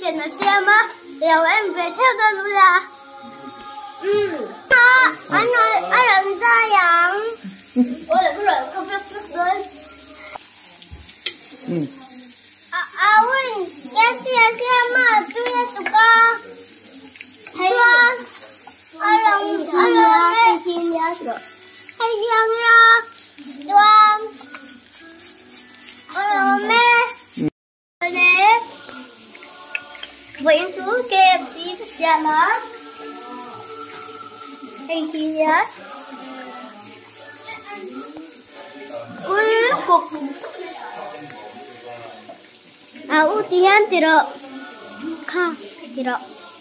chuyện nó xem á, đều em về theo tôi luôn là. Anh ơi, anh làm sao vậy? Ôi là cái loại không biết rồi. Win, cái mà tôi tụi con. Hay anh làm cái gì nhá rồi. Hay gì nhá. Đúng. Anh làm mẹ. Nè. Vậy chú KFC thật ra mà. Hay gì nhá. Ui, cục. Utihan tidak kah tidak.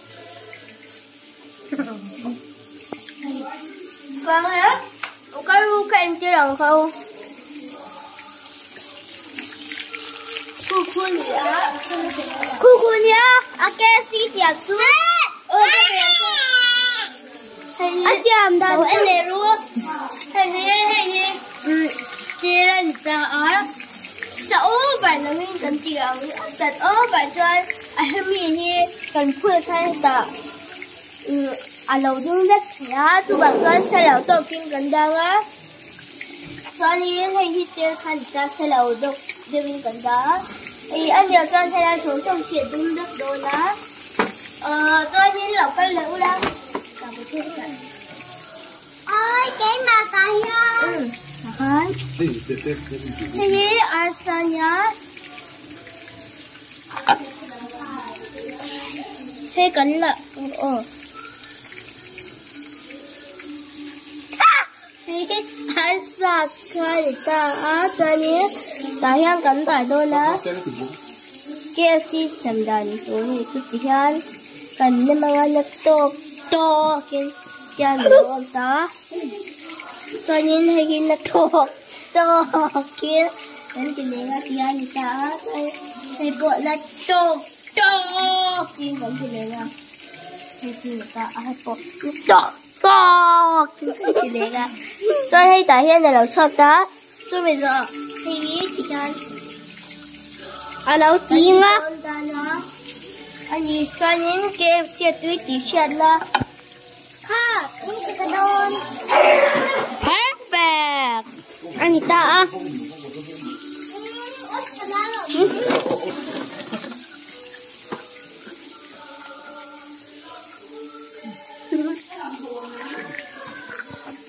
Vâng hết. Cái em chưa đồng không? Kukunya, si siap tu. Siap dah. Anh này luôn. Hay chia ra ta ở. Sao bài là mình cần tiếng thật bài chơi anh mình như cần phơi thay ta lâu dung rất khá tu bài chơi sẽ lâu đầu tiên cần đang á cho nên hay khi chơi thay ta sẽ lâu đầu tiên cần đó thì anh nhớ con thay ra số trong chuyện dung đất đồ đó tôi nhìn lẩu cái lẩu đang cả một chút này ôi cái mà cái nhá Ini asalnya Thế cấn là asa kita jadi tahian kan tak ada lah KFC semdan itu tihan kan ni mga nagtok yan doon ta cho nên hay khi nó thuộc kia đến cái này là kia người ta hay gọi là thuộc kia vẫn cái này là hay khi người ta hay gọi cái này là cho hay tại hiện này là sao ta cho bây giờ hay nghĩ thì anh đâu tiếng á anh gì cho nên cái xe túi tí xe là ha cái đồn perfect Anita